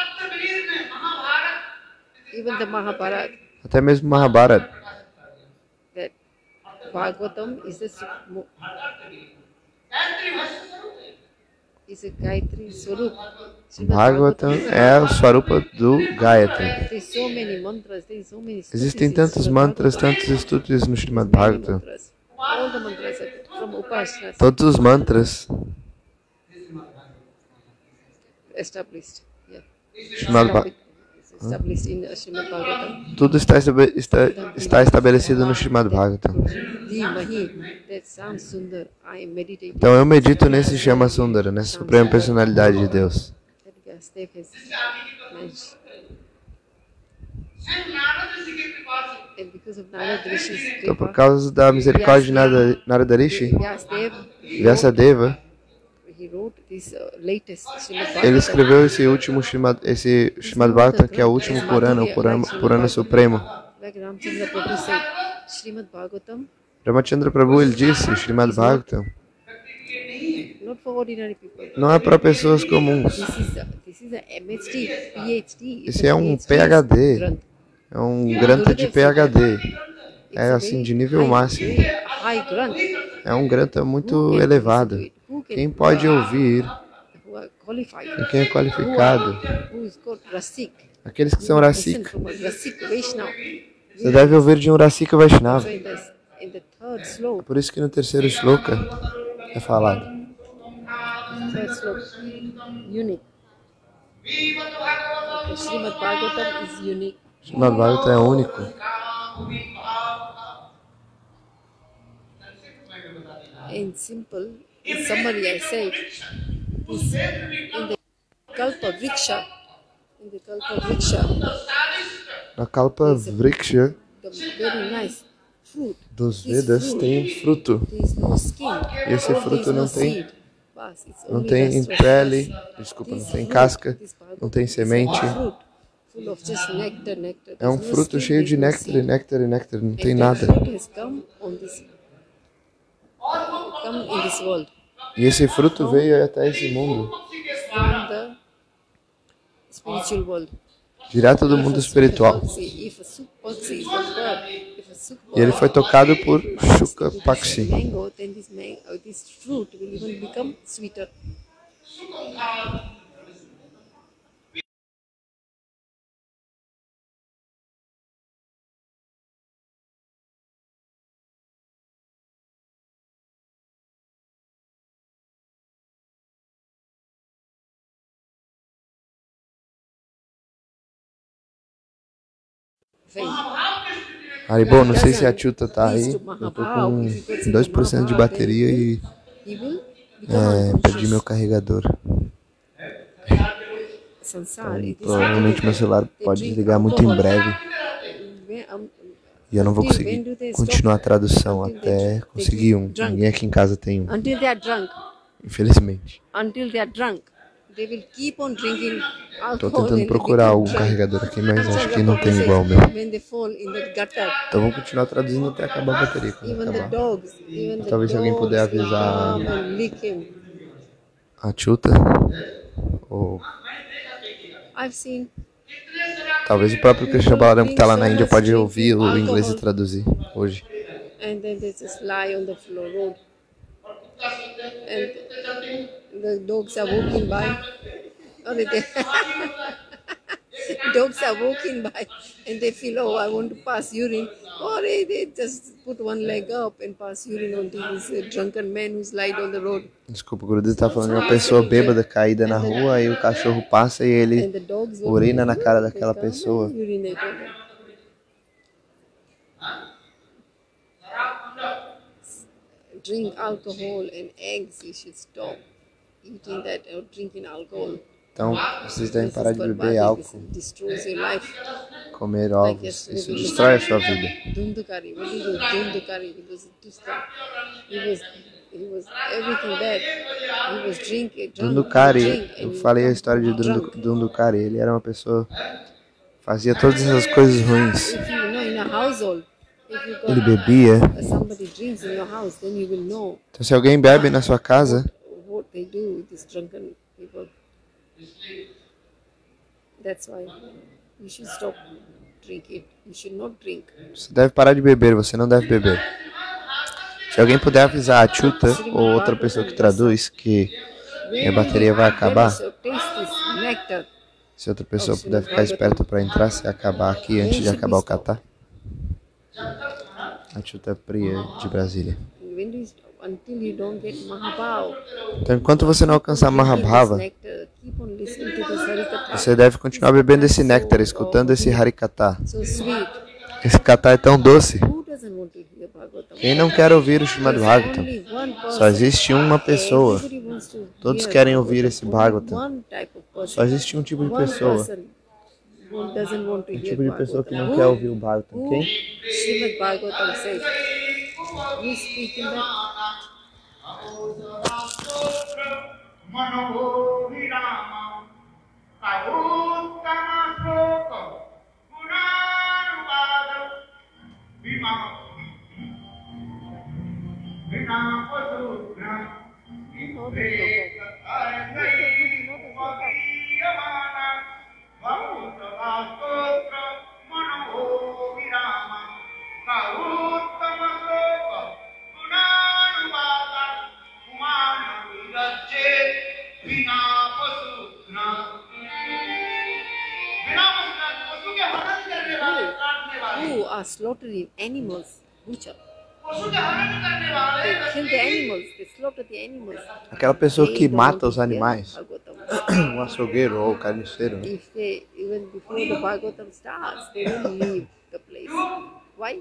Even the Mahabharata, Até mesmo Mahabharata. that Bhagavatam is a Sukmo, is a Gayatri Swarup. Srimad Bhagavatam Bhagavatam é o Swarupa do Gayatri. There's so many mantras, there's so many Existem stutis in tantos Srimad mantras, Bhagavatam. tantos estudos no Srimad Many Bhagavatam. mantras. All the mantras are from Upasanas Todos os mantras, established. Yeah. Srimad Bha- It's established in uh, Srimad Bhagavatam. tudo está, estabe- está, está estabelecido no Srimad Bhagavatam. Dhimahi, that sounds Sundar. I am meditating. Então eu medito nesse Shama Sundara, nessa Suprema Personalidade de Deus. That Vyasadeva has mentioned. And because of Narada Rishi's Então por kripa, causa da misericórdia de Narada- Narada Rishi, Vyasadeva, Vyasadeva, he wrote this uh, latest Srimad ele Bhagavatam. escreveu esse último Srimad, esse Srimad Bhagavatam, que é o último Purana, o Purana, Purana Supremo. Like Ramchandra Prabhu said, Srimad Bhagavatam, Ramachandra Prabhu, ele disse, Srimad Bhagavatam not for ordinary people. não é para pessoas comuns. This is a, this is a M H D, P H D. Esse é um P H D, é um granta de P H D. É assim, de nível máximo. High grant. É um granta muito elevado. Quem pode ouvir, Who are qualified. e quem é qualificado, Who is called Rasik. aqueles que são Listen Rasik. from a Rasik Vaishnava. Você deve ouvir de um Rasika So Vaishnava. in the, in the third sloka, Por isso que no terceiro shloka é falado. third sloka, unique. Okay, Srimad Bhagavatam is unique. Srimad Bhagavatam é único. In simple, in summary, I say, is in the Kalpa Vriksha, in the Kalpa Vriksha, Na Kalpa Vriksha the very nice fruit. dos This Vedas fruit, tem um fruto. there is no skin. Esse There fruto is no não tem- seed. Bas, it's Não only tem rest of pele, us. desculpa, não This tem fruit, casca, this Bhagavatam não tem is a semente. fruit full of just nectar, nectar. É um There's no fruto skin, cheio de there's no néctar, e seed. néctar, e néctar, não tem And that nada. fruit has come on this, come in this world E esse fruto veio até esse mundo, from the spiritual world. direto do mundo espiritual. If a Sukpaksi is the bird, if a Sukpa E ele foi tocado por Shuka Pakshi. mango, then this, man, uh, this fruit will even become sweeter. Vem. Haribo, não sei se a Chuta tá aí. Eu tô com dois por cento de bateria e He will become é, perdi unconscious. meu carregador. Sansara, it is Provavelmente meu celular pode desligar muito em breve. When, um, E eu não vou conseguir continuar a tradução até conseguir um. Ninguém aqui em casa tem um, until they are drunk, infelizmente. until they are drunk, they will keep on drinking Tô alcohol. tentando and they procurar become algum drunk. carregador aqui, mas acho Sansara que não tem Prabhu igual o says, meu. when they fall in the gutter, Então vamos continuar traduzindo até acabar a bateria. Quando even the acabar. dogs, even the Talvez se alguém puder dogs will avisar- come and lick him. A Chuta, ou I've seen talvez o próprio Krishna Balaram que tá lá na Índia pode ouvir o inglês e traduzir hoje. and then they just lie on the floor road. And the dogs are walking by. Or they dogs are walking by and they feel, oh, I want to pass urine. Or they, they just put one leg up and pass urine onto this uh, drunken man who's lied on the road. Desculpa, o Gurudev tá falando de uma pessoa bêbada caída na rua, aí o cachorro passa e ele And the dogs walk urina na by, cara they daquela come and pessoa. urinate on them. drink alcohol and eggs, you should stop eating that or drinking alcohol. Então, vocês devem This parar is de beber barbaric. álcool, This destroys your life. comer Like ovos. yesterday Isso we destrói a listened sua to vida. Dundukari. What did he do? Dundukari. He was just he was he was everything bad. He was drinking. Drunk, Dundukari, drink, eu and falei a história de Dundu- Dundukari. Ele era uma pessoa, fazia todas essas coisas ruins. If you know in a household, if you got Ele bebia. somebody drinks in your house, then you will know Então, se alguém bebe na sua casa, what they do with these drunken people. That's why you should stop drinking. You should not drink. você deve parar de beber, você não deve beber. Se alguém puder avisar a Chuta ou outra pessoa que traduz que minha bateria vai acabar, So taste this nectar. se outra pessoa puder ficar esperta para entrar, se acabar aqui antes de acabar o catar. A Chuta Priya de Brasília. When you, until you don't get Mahabhav, Então, enquanto você não alcançar Mahabhava, nectar, keep on listening to this Harikatha. você deve continuar bebendo esse néctar, escutando esse Harikatha. So sweet. Esse katha é tão doce. Who doesn't want to hear Bhagavatam? Quem não quer ouvir o Srimad Bhagavatam? Only one person. Só existe uma pessoa. Everybody wants to Todos hear querem ouvir esse Only Bhagavatam. one type of person. Só existe um tipo de One pessoa. person who doesn't want to Um hear tipo de pessoa que não Bhagavatam. quer Who? ouvir o Bhagavatam. Who? Quem? Srimad Bhagavatam says. You speak in that. Who are slaughtering animals, butcher. They kill the animals, they slaughter the animals. Aquela pessoa They que don't mata want os to hear animais. Bhagavatam. Um açougueiro ou carniceiro. Né? If they, even before the Bhagavatam starts, they will leave the place. Why?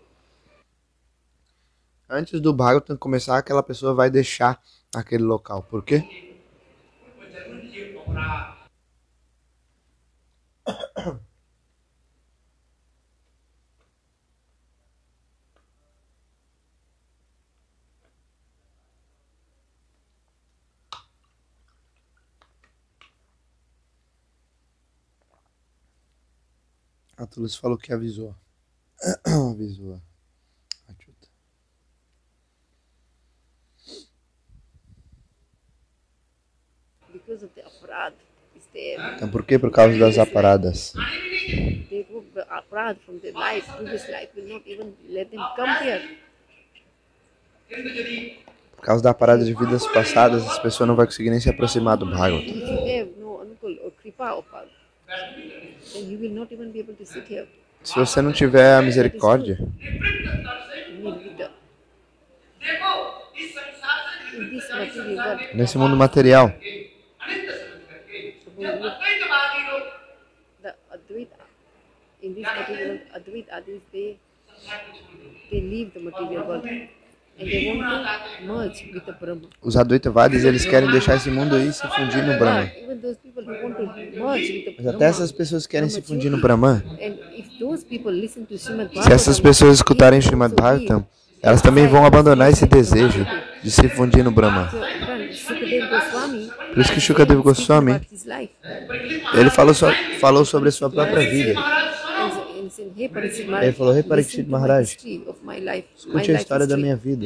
Antes do Bhagavatam começar, aquela pessoa vai deixar aquele local. Por quê? A Tulis falou que avisou. Avisou. A Chuta. Because of the aparad is there. Então por quê? Por causa das aparadas. They took the aparad from their life, previous life, will not even let them come here. Por causa da parada de vidas passadas, as pessoas não vão conseguir nem se aproximar do Bhagavatam. If you have no anukul or kripa upad, then you will not even be able to sit here. Se você não tiver a misericórdia, You need Vita. In this material world, nesse mundo material, the Advaita, in this material world, Advaita Adis, they, they leave the material world and they want to merge with the Brahma. os Advaitavadis, eles querem deixar esse mundo aí e se fundir no Brahma. Even those people who want to merge with the Mas até Brahma, essas pessoas que querem se fundir no Brahman, and if those people listen to Srimad se essas Bhagavatam, pessoas escutarem they Srimad also Bhagavatam, leave. elas também vão abandonar esse desejo de se fundir no Brahman. So, then Sukadeva Goswami, Por isso que Shukadeva Goswami, about his life, ele falou, so, falou sobre a sua própria vida. and, and said, "Hey, Parikshit Maharaj, Ele falou, "Hey, listen Parikshit to my Maharaj, history of my life, my Escute a life história da history." minha vida.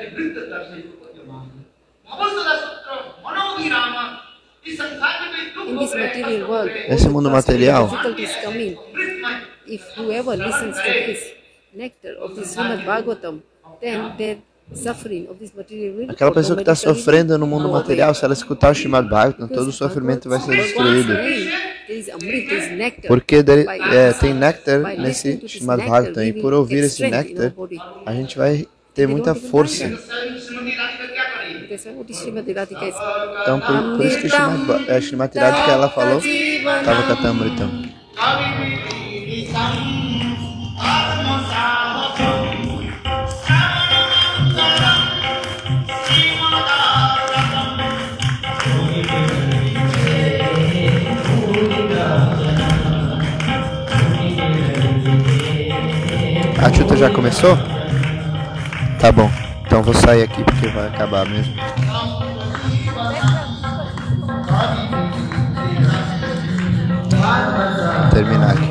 In this material world, Nesse mundo material, difficulties coming. If whoever listens to this nectar of this Srimad Bhagavatam, then their suffering of this material will aquela pessoa que está automatically sofrendo no mundo go away. material, se ela escutar o Srimad Bhagavatam, todo o Because sofrimento vai ser Bhagavad- destruído. Bhagavad there is amrit, there is nectar. Porque dele- By é, listening- tem néctar by listening nesse to this Srimad nectar, Bhagavatam, we e will por ouvir get esse strength in our néctar, body. a gente vai ter muita força. That's why what is Srimati Radhika is. Então, por, por isso que o Srimad, Ba- é, Srimati Radhika, ela falou, estava cantando então. A chuta já começou? Tá bom. Então vou sair aqui porque vai acabar mesmo. Vou terminar aqui.